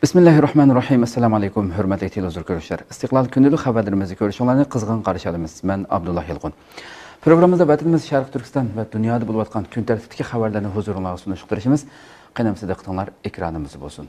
Bismillahirrahmanirrahim. Assalamu alaikum. Hürmetli televizyon görüşler. İstiklal günlük haberlerimizi görüşünlerini kızgın karşıladığımız. Ben Abdullah Yılgun. Programımızda vatanımız Şarkı Türkistan ve dünyada bulup atkan gün tertipteki haberlerini huzuruna sunuşuk duruşumuz. Qanamsız diqqatinglar ekranımız olsun.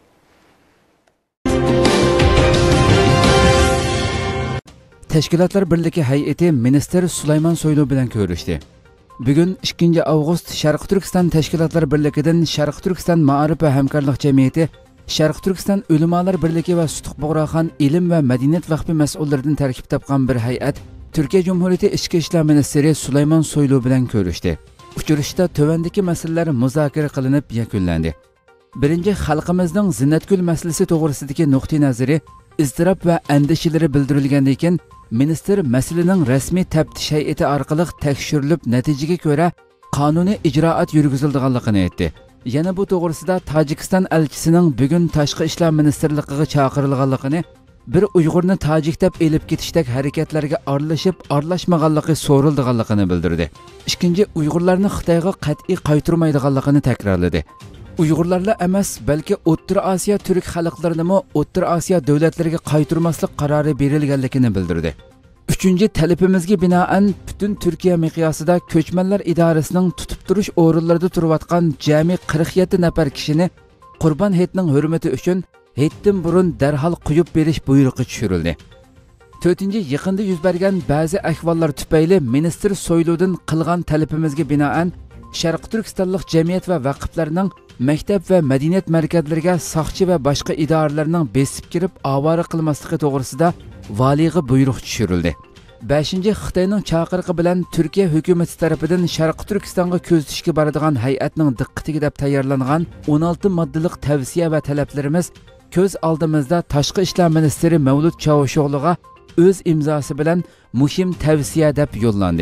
Teşkilatlar Birligi Hay'ati Minister Süleyman Soylu bilen görüştü. Bugün 2 Avgust Şarkı Türkistan Teşkilatlar Birligi'den Şarkı Türkistan Ma'arif ve Hemkarlık Cemiyeti, Şarkı Türkistan Ülümalar Birligi ve Sutuq Boğraxan İlim ve Medeniyet Vakfı mesullerinden terkip tapkan bir hayat, Türkiye Cumhuriyeti İçki İşler Ministeri Süleyman Soylu bilen görüştü. Uçuruşda tövendeki meseleler müzakere kılınıp yakunlandı. Birinci, halkımızın zinnetgül meselesi toğrısındaki nokta nazarı, iztirap ve endişeleri bildirilgendeyken, Minister meselenin resmi teptiş heyeti arkalık tekşürülüp neticeye göre kanuni icraat yürgüzüldüğünlüğünü etti. Yana bu toğrısında Tacikistan elçisinin bugün Taşqı İşler Ministerliğine çağırılğanlığını, bir Uygurni Tacik deb elip ketişdek hareketlerge arlaşmağanlığı so'rildığanlığını bildirdi. İkinci, Uygurlarni Xitoyga qat'iy qaytarmaydiganligini takrorladi. Uygurlarla emas, balki O'rta Osiyo Türk xalqlarini O'rta Osiyo davlatlariga qaytarmaslik qarori berilganligini bildirdi. Üçüncü, talabimizga binoan butun Türkiye miqyosida Ko'chmanlar idorasining tutib turish o'rinlarida turayotgan jami 47 nafar kishini Qurban hayitining hurmati uchun hayitdan burun darhol qo'yib berish buyrug'i tushirildi. To'rtinchi, yaqinda yuz bergan ba'zi ahvollar tufayli Minister Soyludan qilgan talabimizga binoan Sharq Turkistonlik jamiyat va vaqflarning maktab va madaniyat markazlariga soqchi va boshqa idoralarning besib kirib avora qilmasligi to'g'risida valiga buyruq tushirildi. 5. Xitoyning chaqiriqi bilan Turkiya hukumati tarafidan Sharq Turkistonga ko'z tutishga boradigan hay'atning diqqatiga deb tayyorlangan 16 moddalik tavsiya va talablarimiz ko'z oldimizda Tashqi ishlar ministri Mavlud Chavusho'g'liga o'z imzosi bilan muhim tavsiya deb yo'llandi.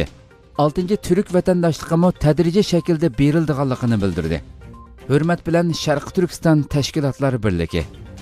6. Türk vatandaşlığımı tadrici şekilde berildiğanlığını bildirdi. Hürmet bilen Şarkı Türkistan Teşkilatlar Birligi.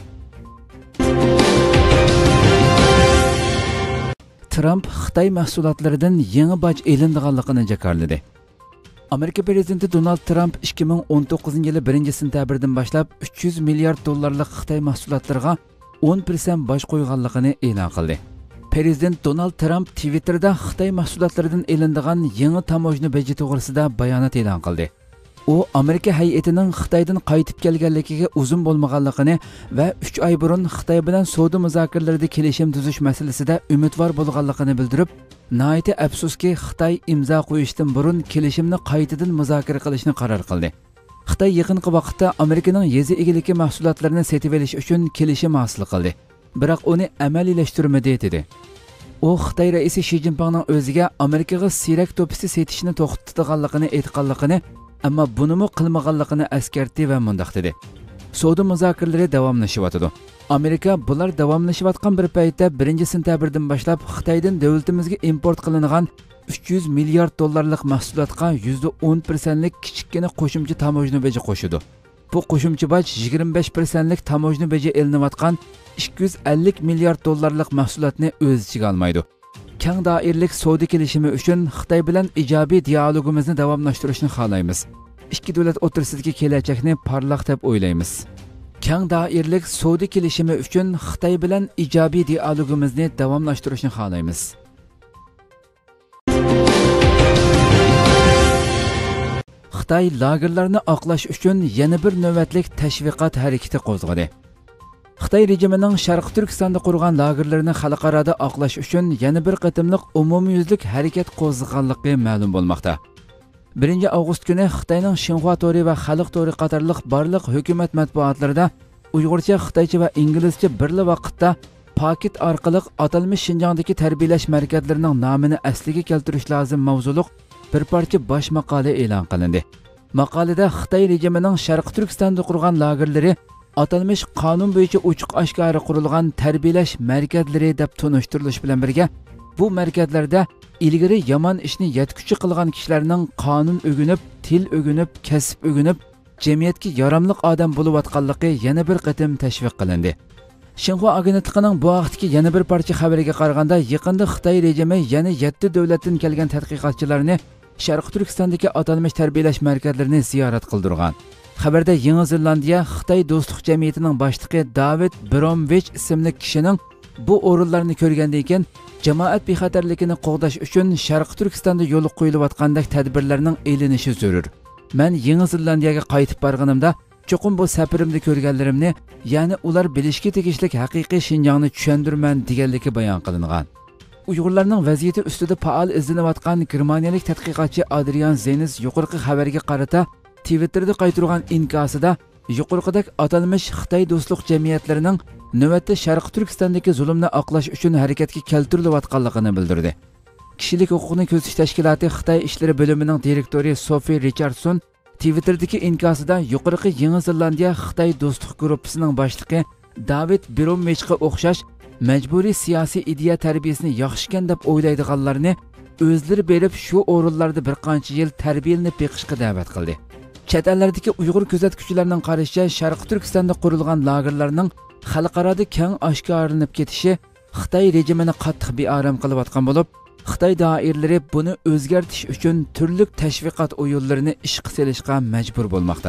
Trump Xitoy mahsulotlaridan yangi boj elindiganligini jakarladi. Amerika prezidenti Donald Trump 2019 yılı 1 sentabrdan başlap 300 milyard dollarlik Xitoy mahsulotlariga 10% boj qo'yganligini e'lon qildi. Prezident Donald Trump Twitter'da Xitoy mahsulotlaridan elindigan yangi tamojna beji to'g'risida bayonot e'lon qildi. U Amerika hay'atining Xitoydan qaytib kelganligiga uzun bo'lmaganligini va 3 oy burun Xitoy bilan savdo muzokaralarida kelishim tuzish masalasida umidvor bo'lganligini bildirib, nihoyatda afsuski Xitoy imzo qo'yishdan burun kelishimni qaytadan muzokara qilishni qaror qildi. Xitoy yaqinqi vaqtda Amerikaning yezi egiligi mahsulotlarini sotib olish uchun kelishim hosil qildi. Biroq uni amaliylashtirmadi dedi. U Xitoy raisi Xi Jinpingning o'ziga Amerikaga siyrak to'pisi setishni to'xtatganligini aytganligini, ammo bunimi qilmaganligini eskartdi va mundaq dedi. Savdo muzokaralari davomlashyapti. Amerika bular davomlashayotgan bir paytda 1 sentabrdan boshlab Xitoydan davlatimizga import qilingan 300 milyard dollarlik mahsulotga %10%lik kichikgina qo'shimcha tamojna beji qo'shidi. Bu qo'shimcha boj 25%lik tamojna beji elinayotgan 250 milyard dollarlik mahsulotni o'z ichiga olmaydi. Keng doiralik savdo kelishimi uchun Xitoy bilan ijobiy dialogimizni davomlashtirishni xohlaymiz. Ikki davlat o'rtasidagi kelajakni parlaq deb o'ylaymiz. Keng doiralik savdo kelishimi uchun Xitoy bilan ijobiy dialogimizni davomlashtirishni xohlaymiz. Xitoy lagerlarni oqlash uchun yana bir navbatlik tashviqot harakati qo'zg'adi. Xitoy rejimining Sharq Turkistonda qurgan lagerlarini xalqarada oqlash uchun yana bir qatimliq umumyuzlik harakat qo'zg'aganligi ma'lum bo'lmoqda. 1 avgust kuni Xitoyning Xinhua to'ri va Xalq to'ri qatorliq barliq hukumat matbuotlarida Uyg'urcha, Xitoycha va inglizcha birli vaqtda paket orqali atalmish Xinjiangdagi tarbiyalash markazlarining nomini asliga keltirish lozim mavzuliq bir parcha bosh maqola e'lon qilindi. Maqolada Xitoy rejimining Sharq Turkistonda qurgan lagerlari atalmish qonun bo'yicha ochiq oshkora qurilgan tarbiyalash markazlari deb tunishtirilish bilan birga, bu markazlarda ilgari yomon ishni yetkuchi qilgan kishilarning qonun o'ginib, til o'ginib, kasb o'ginib, jamiyatga yaramliq odam bo'layotganligi yana bir qatim tashviq qilindi. Xinhua agentligining bu vaqtdagi yana bir parcha xabariga qaraganda, yaqinda Xitoy rejimi yana 7 davlatdan kelgan tadqiqotchilarni Sharq Turkistondagi atalmish tarbiyalash markazlarini ziyorat qildirgan. Xabarda Yangi Zelandiya Xitoy do'stlik jamiyatining boshlig'i David Bromwich ismli kishining bu o'rinlarni ko'rgandan keyin jamoat bexatarligini qo'g'dash uchun Sharqi Turkistonda yo'l qo'yilayotgandek tadbirlarning elinishi zarur. Men Yangi Zelandiyaga qaytib borganimda cho'qim bu safarimda ko'rganlarimni, ya'ni ular bilishga tegishli haqiqiy Shinjongni tushundirman deganligi bayon qilingan. Uyg'urlarning vaziyati ustida faol izlanayotgan germaniyalik tadqiqotchi Adrian Zenis yuqorqi xabarga qarata Twitterda qaytirgan inkosida yuqorqidagi atalmish Xitoy do'stlik jamiyatlarining navbatda Sharqi Turkistondagi zulmni oqlash uchun harakatga keltirilayotganligini bildirdi. Kishilik huquqni ko'zish tashkiloti Xitoy ishlari bo'limining direktori Sophie Richardson Twitter'dagi inkosida yuqorqi Yangi Zelandiya Xitoy do'stlik guruhining boshlig'i David Bromwichga o'xshash majburiy siyosiy ideya tarbiyasini yaxshikan deb o'ylaydiganlarni o'zlari berib shu o'rinlarda bir qancha yil tarbiyalanib beqishga da'vat qildi. Chet ellardagi Uyg'ur kuzatuvchilarining qarashicha Sharqi Turkistonda qurilgan lagerlarning xalqaroda keng oshkorlanib ketishi Xitoy rejimini qattiq bearam qilayotgan bo'lib, Xitoy doiralari buni o'zgartirish uchun turli tashviqot o'yinlarini ishga solishga majbur bo'lmoqda.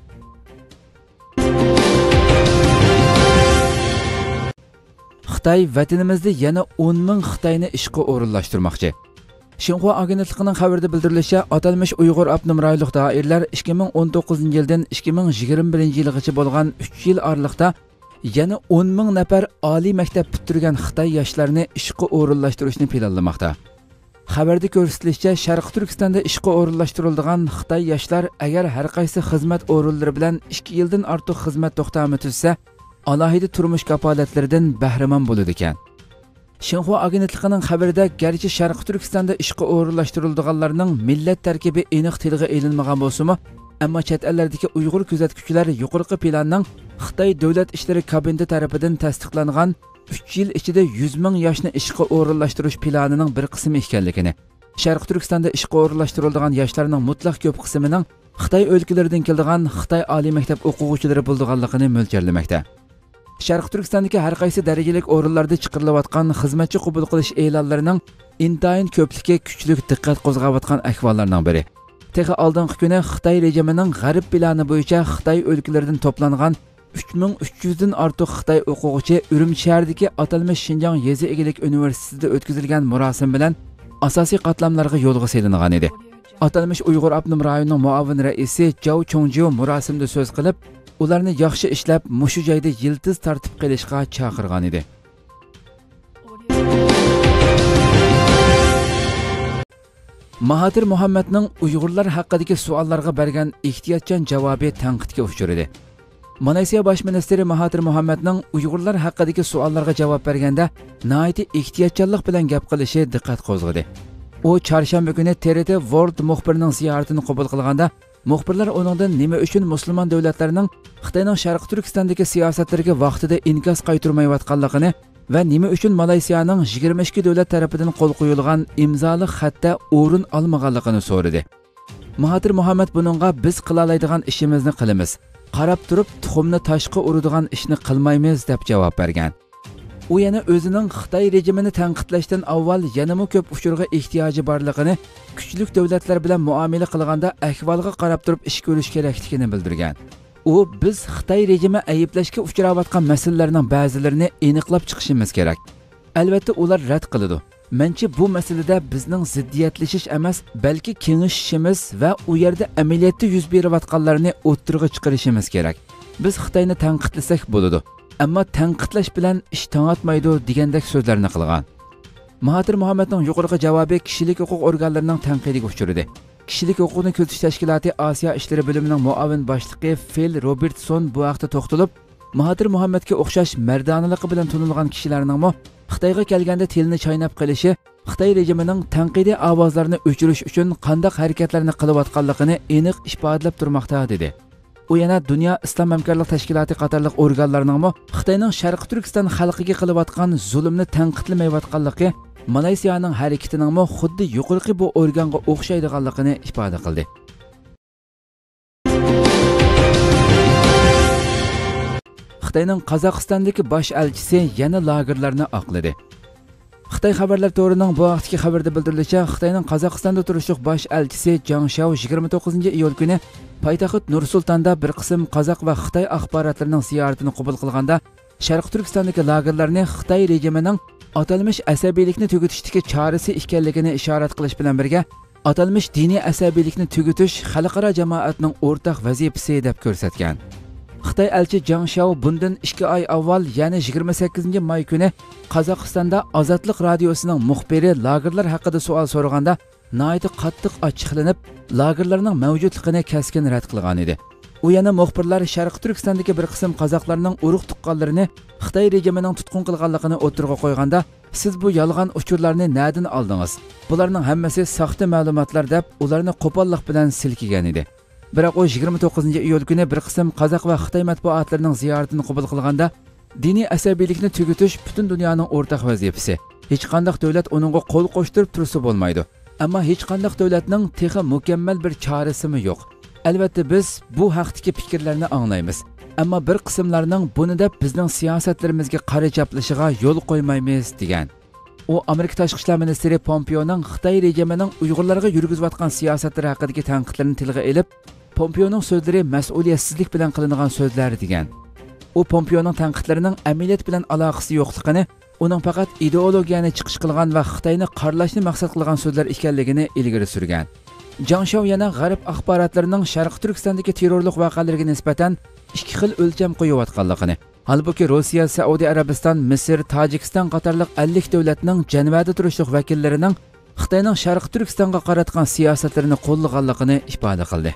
Xitoy vatanimizda yana 10 ming Xitoyni ishga o'rinlashtirmoqchi. Xinhua agentligining xabarida bildirilishicha, atalmish Uyg'ur avtonom rayonlik doiralar 2019-yildan 2021-yilgacha bo'lgan 3 yil oralig'ida yana 10 ming nafar oliy maktab bitirgan Xitoy yoshlarini ishga o'rinlashtirishni planlamoqda. Xabarda ko'rsatilishicha, Sharqi Turkistonda ishga o'rinlashtirilgan Xitoy yoshlar agar har qaysi xizmat o'rinlari bilan 2 yildan ortiq xizmat to'xtami tuzsa, alohida turmush kafolatlaridan bahramand bo'ladi ekan. Xinhua agentligining xabarida garchi Sharqi Turkistonda ishga o'rinlashtirilganlarning millat tarkibi aniq tilga elinmagan bo'lsa-mu, ammo chet ellardagi Uyg'ur kuzatuvchilar yuqorqi planning Xitoy davlat ishlari kabineti tomonidan tasdiqlangan 3 yil ichida 100 ming yoshni ishga o'rinlashtirish planining bir qismi ekanligini, Sharqi Turkistonda ishga o'rinlashtirilgan yoshlarning mutlaq ko'p qismining Xitoy o'lkalaridan kelgan Xitoy oliy maktab o'quvchilari bo'lganligini mo'ljallamoqda. Sharqi Turkistondagi har qaysi darajalik o'rinlarda chiqarilayotgan xizmatchi qabul qilish e'lonlarining intayin ko'pligi kuchli diqqat qo'zg'ayotgan ahvollarning biri. Texi oldingi kuni Xitoy rejimining g'arb plani bo'yicha Xitoy o'lkalaridan to'plangan 3300 dan ortiq Xitoy o'quvchi Urumchi shahridagi atalmish Shinjong yezi egilik universitetida o'tkazilgan murosim bilan asosiy qatlamlarga yo'lga solingan edi. Atalmish Uyg'ur avtonom rayonining muavin raisi Jao Chongjiu murosimda so'z qilib, ularni yaxshi ishlab, mushu joyda yildiz tartib qilishga chaqirgan edi. Mahatir Muhammadning Uyg'urlar haqidagi savollarga bergan ehtiyotchan javobi tanqidga uchradi. Malayziya bosh ministri Mahatir Muhammadning Uyg'urlar haqidagi savollarga javob berganda nihoyatda ehtiyotchanlik bilan gap qilishi diqqat qo'zg'adi. U chorshanba kuni TRT World muxbirining ziyoratini qabul qilganda muxbirlar uningdan nima uchun musulmon davlatlarining Xitoyning Sharqi Turkistondagi siyosatlariga vaqtida inkos qaytarmayotganligini va nima uchun Malayziyaning 22 davlat tomonidan qo'l qo'yilgan imzoli xatda o'rin olmaganligini so'radi. Mahatir Muhammad buningga biz qila oladigan ishimizni qilamiz. Qarab turib tuxumni toshqa uradigan ishni qilmaymiz deb javob bergan. U yana o'zining Xitoy rejimini tanqidlashdan avval yanama ko'p uchurga ehtiyoji borligini, kuchli davlatlar bilan muomala qilganda ahvolga qarab turib ish ko'rish kerakligini bildirgan. U biz Xitoy rejimi ayblashga uchrayotgan masalalarning ba'zilarini aniqlab chiqishimiz kerak. Albatta ular rad qiladi. Menchi bu masalada bizning ziddiyatlashish emas, balki kengashishimiz va u yerda amaliyotda yuz berayotganlarni o'ttirg'i chiqarishimiz kerak. Biz Xitoyni tanqidlasak bo'ladi. Ammo tanqidlash bilan ish tangatmaydi degandek so'zlarni qilgan. Mahatir Muhammadning yuqorqi javobi kishilik huquq organlarining tanqidiga uchradi. Kishilik huquqni ko'zish tashkiloti Osiyo ishlari bo'limining muavin boshlig'i Phil Robertson bu haqda to'xtalib, Mahatir Muhammadga o'xshash mardonaligi bilan tanilgan kishilarning Xitoyga kelganda tilni chaynab qilishi, Xitoy rejimining tanqidiy ovozlarini o'chirish uchun qanday harakatlarni qilayotganligini aniq ifodalab turmoqda dedi. U yana Dunyo Islom hamkorlik tashkiloti qatorliq organlarning Xitoyning Sharqi Turkiston xalqiga qilayotgan zulmni tanqidlamayotganligi, Malayziyaning harakatining xuddi yuqorqi bu organga o'xshaydiganligini ifoda qildi. Xitoyning Qozog'istondagi bosh elchisi yana lagerlarni oqladi. Xitoy xabarlar to'rining bu vaqtdagi xabarda bildirilishicha, Xitoyning Qozog'istonda turishliq bosh elchisi Jang Shao 29-iyul kuni poytaxt Nur-Sultonda bir qism qozoq va Xitoy axborotlarining ziyoratini qabul qilganda, Sharq Turkistondagi lagerlarni Xitoy rejimining atalmish asabiylikni tugatishdagi chorasi ekanligini ishorat qilish bilan birga, atalmish diniy asabiylikni tugutish xalqaro jamoatning o'rtaq vazifasi deb ko'rsatgan. Xitoy elchi Jang Shao bundan 2 oy avval, ya'ni 28 may kuni Qozog'istonda Ozodlik radiosining muxbiri lagerlar haqida savol so'raganda, nihoyat qattiq ochiqlanib, lagerlarning mavjudligini keskin rad qilgan edi. U yana muxbirlar Sharq Turkistondagi bir qism qozoqlarning urug' tuqqanlarini Xitoy rejimining tutqun qilganligini o'tirg'a qo'yganda, siz bu yolg'on uchurlarni na'dan oldingiz? Bularning hammasi saxta ma'lumotlar deb ularni qo'pollik bilan silkigan edi. Biroq u 29-iyul kuni bir qism qozoq va Xitoy matbuotlarining ziyoratini qabul qilganda, diniy asabiylikni tugutish butun dunyoning o'rtaq vazifasi. Hech qanday davlat uningga qo'l qo'shtirib tursa bo'lmaydi. Ammo hech qanday davlatning texi mukammal bir chorasimi yo'q. Albatta biz bu haqdagi fikrlarni anglaymiz. Ammo bir qismlarning buni deb bizning siyosatlarimizga qara chaplashiga yo'l qo'ymaymiz degan. U Amerika tashqi ishlar ministri Pompeoning Xitoy rejimining Uyg'urlarga yurgizayotgan siyosatlari haqidagi tanqidlarni tilga olib, Pompeoning so'zlari mas'uliyatsizlik bilan qilingan so'zlar degan. U Pompeoning tanqidlarining amaliyot bilan aloqasi yo'qligini, uning faqat ideologiyani chiqish qilgan va Xitoyni qarlashni maqsad qilgan so'zlar ekanligini ilgari surgan. Jang Shao yana g'arb axborotlarining Sharq Turkistondagi terrorlik voqealariga nisbatan ikki xil o'lcham qo'yayotganligini, halbuki Rossiya, Saudiya Arabiston, Misr, Tojikiston qatorliq 50 davlatning janvada turishliq vakillarining Xitoyning Sharq Turkistonga qaratgan siyosatlarini qo'llaganligini ifoda qildi.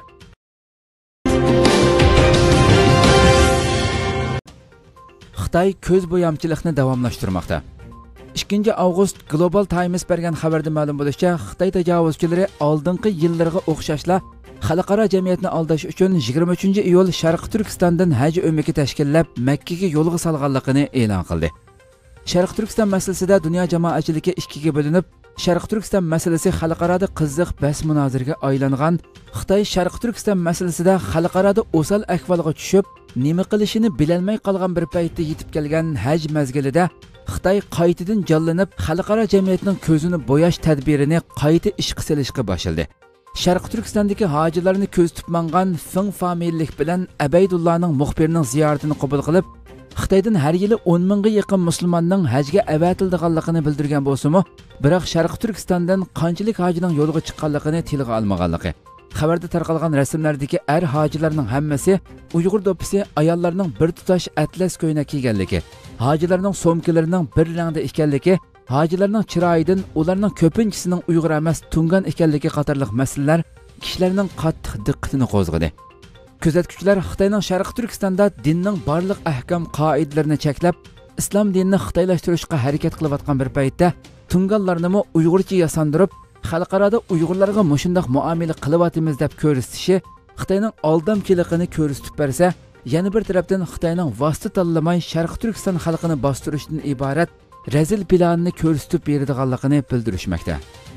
Xitoy ko'z bo'yamchilikni davomlashtirmoqda. 2 avgust Global Times bergan xabarda ma'lum bo'lishicha, Xitoy tajovuzchilari oldingi yillarga o'xshashla xalqaro jamiyatni aldash uchun 23-iyul Sharq Turkistondan haj umriki tashkillab Makkaga yo'lga solganligini e'lon qildi. Sharq Turkiston masalasida dunyo jamoatchiligi ikkiga bo'linib, Sharq Turkiston masalasi xalqaroda qiziq bas munozirga aylangan. Xitoy Sharq Turkiston masalasida xalqaroda o'sal ahvolga tushib, nima qilishini bilolmay qolgan bir paytda yetib kelgan haj mazgilida Xitoy qaytadan jonlanib, xalqaro jamiyatning ko'zini bo'yash tadbirini qayta ishga solishga boshladi. Sharq Turkistondagi hojilarni ko'z tutmangan Fing familiyalik bilan Abaydullahning muxbirining ziyoratini qabul qilib, Xitoydan har yili 10 mingga yaqin musulmonning hajga avatilganligini bildirgan bo'lsa-mu, biroq Sharq Turkistondan qanchalik hojining yo'lga chiqqanligini tilga olmaganligi. Xabarda tarqalgan rasmlardagi hojilarning hammasi Uyg'ur do'ppisi, ayollarning bir tutash atlas ko'ylak kiyganligi, hojilarning so'mkalarining bir rangda ekanligi, hojilarning chiroyidan ularning ko'pinchisining Uyg'ur emas Tungan ekanligi qatorliq masalalar kishilarning qattiq diqqatini qo'zg'adi. Kuzatuvchilar Xitoyning Sharq Turkistonda dinning barliq ahkam qoidalarini cheklab, islom dinini xitoylashtirishga harakat qilayotgan bir paytda Tunganlarni Uyg'urcha yasandirib, xalqaroda Uyg'urlarga mushundaq muomala qilyapmiz deb ko'rsatishi Xitoyning aldamchiligini ko'rsatib bersa, yana bir tarafdan Xitoyning vosita tanlamay Sharq Turkiston xalqini bostirishdan iborat razil planini ko'rsatib beradiganligini bildirishmoqda.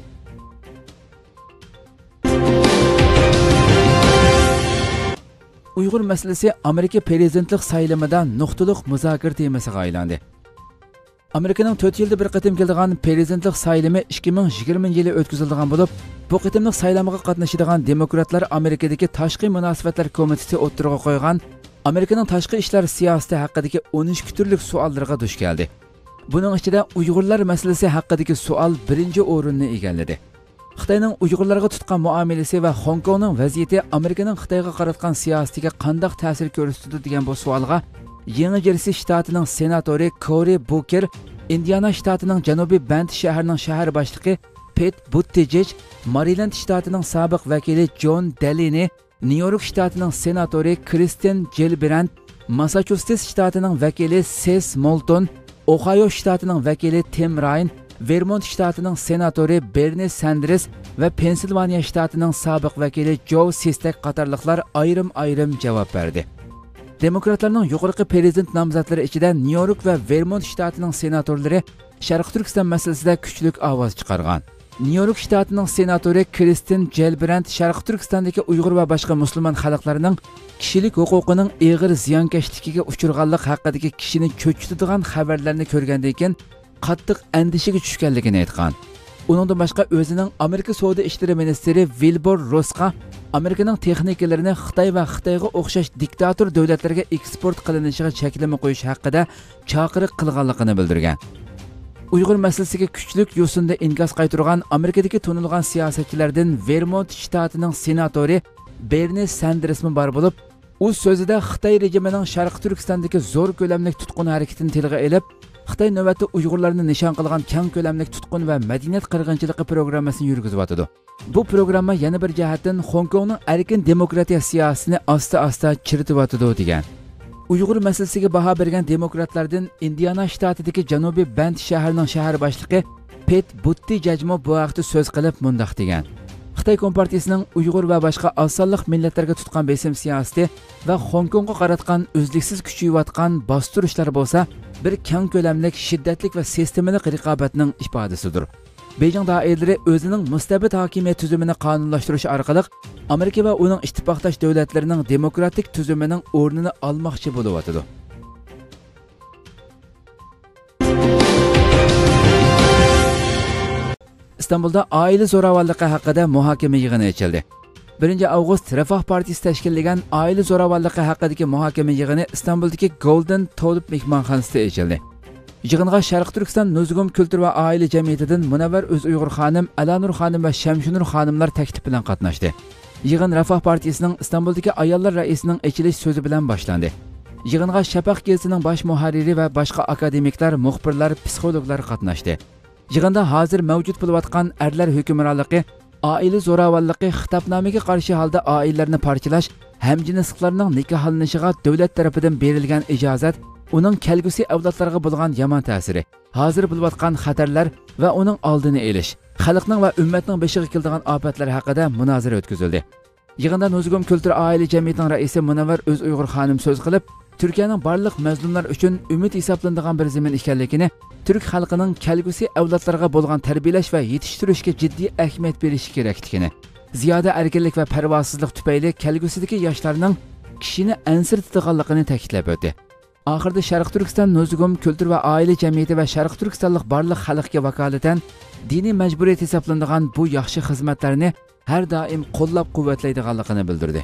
Uyg'ur masalasi Amerika prezidentlik saylamida nuqtaliq muzokara temasiga aylandi. Amerikaning 4 yilda bir qatim keladigan prezidentlik saylami 2020-yili o'tkaziladigan bo'lib, bu qatimlik saylamga qatnashadigan demokratlar Amerikadagi tashqi munosabatlar komiteti o'ttirg'a qo'ygan Amerikaning tashqi ishlar siyosati haqidagi 13 turlik savollarga duch keldi. Buning ichida Uyg'urlar masalasi haqidagi savol birinchi o'rinni egalladi. Xitoyning Uyg'urlarga tutgan muomalasi va Hong Kongning vaziyati Amerikaning Xitoyga qaratgan siyosatiga qanday ta'sir ko'rsatdi degan bu savolga Yangi Jersey shtatining senatori Cory Booker, Indiana shtatining Janubiy Bend shahrining shahar boshlig'i Pete Buttigieg, Maryland shtatining sobiq vakili John Delaney, New York shtatining senatori Kristen Gillibrand, Massachusetts shtatining vakili Seth Moulton, Ohio shtatining vakili Tim Ryan, Vermont shtatining senatori Bernie Sanders va Pensilvaniya shtatining sobiq vakili Joe Sestak qatorliqlar ayrim-ayrim javob berdi. Demokratlarning yuqorqi prezident nomzodlari ichida New York va Vermont shtatining senatorlari Sharq Turkiston masalasida kuchli ovoz chiqargan. New York shtatining senatori Kristen Gillibrand Sharq Turkistondagi Uyg'ur va boshqa musulmon xalqlarining kishilik huquqining og'ir ziyonkashligiga uchirganlik haqidagi kishini cho'chitadigan xabarlarni ko'rgandan keyin qattiq andishiga tushganligini aytgan. Uningdan boshqa o'zining Amerika savdo ishlari ministri Wilbur Rossga Amerikaning texnikalarini Xitoy va Xitoyga o'xshash diktator davlatlarga eksport qilinishiga cheklama qo'yish haqida chaqiriq qilganligini bildirgan. Uyg'ur masalasiga kuchlik yo'sinda inkos qaytargan Amerikadagi tanilgan siyosatchilardan Vermont shtatining senatori Bernie Sanders bor bo'lib, u so'zida Xitoy rejimining Sharqi Turkistondagi zo'r ko'lamli tutqun harakatini tilga olib, Xitoy navbatda Uyg'urlarni nishon qilgan keng ko'lamli tutqun va madaniyat qirg'inchiligi programmasini yurgizyotdi. Bu programma yana bir jihatdan Hong Kongning erkin demokratiya siyosatini asta-asta chirityotdi degan. Uyg'ur masalasiga baho bergan demokratlardan Indiana shtatidagi Janubiy Bend shahrining shahar boshlig'i Pet Buttigieg bu haqda so'z qilib mundaq degan. Xitoy Kompartiyasining Uyg'ur va boshqa oz sonli millatlarga tutgan besim siyosati va Hong Kongga qaratgan uzluksiz kuchayotgan bostirishlar bo'lsa, bir keng ko'lamli, shiddatli va sistemalik raqobatning ifodasidir. Beijing doiralari o'zining mustabid hokimiyat tuzumini qonunlashtirish orqali Amerika va uning ittifoqdosh davlatlarining demokratik tuzumining o'rnini olmoqchi bo'lyapti. İstanbulda oila zo'ravonligi haqida muhokama yig'ini ochildi. 1 avgust Refah Partiyasi tashkillagan oila zo'ravonligi haqidagi muhokama yig'ini İstanbuldagi Golden Tulip mehmonxonasida ochildi. Yig'inga Sharq Turkiston Nuzgum Kultur va oila jamiyatidan Munavvar O'zuyg'ur xonim, Alanur xonim va Shamshunur xonimlar taklif bilan qatnashdi. Yig'in Refah Partiyasining İstanbuldagi ayollar raisining ochilish so'zi bilan boshlandi. Yig'inga Shafaq gazetining bosh muharriri va boshqa akademiklar, muxbirlar, psixologlar qatnashdi. Yig'inda hozir mavjud bo'layotgan erlar hukmronligi, oila zo'ravonligi, xitobnomaga qarshi holda oilalarni parchalash, hamjinsliklarning nikohlanishiga davlat tarafidan berilgan ijozat, uning kelgusi avlodlarga bo'lgan yomon ta'siri, hozir bo'layotgan xatarlar va uning oldini olish, xalqning va ummatning beshiga keladigan ofatlar haqida munozara o'tkazildi. Yig'inda Nuzgum Kultur oila jamiyatining raisi Munavvar O'zuyg'ur xonim so'z qilib, Türkiye'nin barliq mazlumlar uchun umid hisoblanadigan bir zamin ekanligini, Türk xalqining kelgusi avlodlarga bo'lgan tarbiyalash va yetishtirishga jiddiy ahamiyat berishi kerakligini, ziyoda erkinlik va parvosizlik tufayli kelgusidagi yoshlarning kishini ansirtadiganligini ta'kidlab o'tdi. Oxirida Sharq Turkiston Nuzgum Kultur va oila jamiyati va Sharq Turkistonlik barliq xalqga vakolatan diniy majburiyat hisoblanadigan bu yaxshi xizmatlarni har doim qo'llab-quvvatlaydiganligini bildirdi.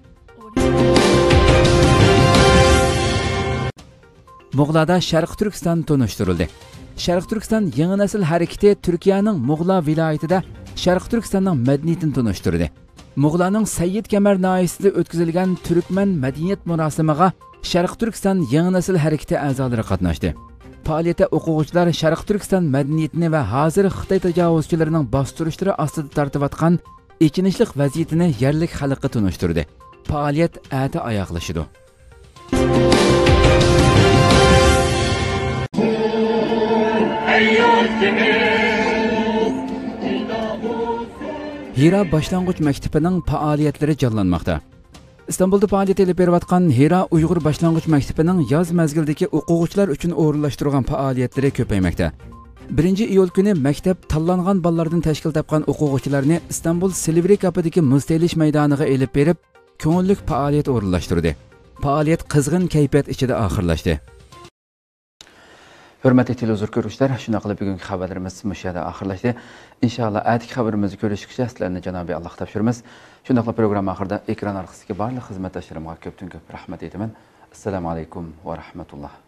Muğla'da Sharq Turkiston tunishtirildi. Sharq Turkiston yangi nesil harakati Turkiyaning Muğla viloyatida Sharq Turkistonning madaniyatini tunishtirdi. Muğla'ning Sayyid Kamar noyasida o'tkazilgan Turkman madaniyat murosimiga Sharq Turkiston yangi nesil harakati a'zolari qatnashdi. Faoliyatda o'quvchilar Sharq Turkiston madaniyatini va hozir Xitoy tajovuzchilarining bostirishlari ostida tortayotgan ichinishli vaziyatini yerlik xalqqa tunishtirdi. Faoliyat ata oyoqlashidi. Hira Başlangıç Mektebining faoliyatlari jonlanmoqda. İstanbulda faoliyat olib berayotgan Hira Uyg'ur Başlangıç Mektebining yoz mezgildagi o'quvchilar uchun o'rinlashtirgan faoliyatlari ko'paymoqda. 1 iyul kuni maktab tanlangan bolalardan tashkil topgan o'quvchilarni İstanbul Silivri kapidagi muztaylish maydoniga elib berib, ko'ngillik faoliyat o'rinlashtirdi. Faoliyat qizg'in kayfiyat ichida oxirlashdi. Hürmetli televizor görüşler, şuna qilib bugungi xabarimiz mushada oxirlashdi. İnşallah atigi xabarimizni ko'rishgacha sizlarni Janobiy Alloh topshiramiz. Shundaqla program oxirida ekran orqasidagi barliq xizmatdoshlarimga ko'pdan ko'p rahmat aytaman. Assalomu alaykum va rahmatulloh.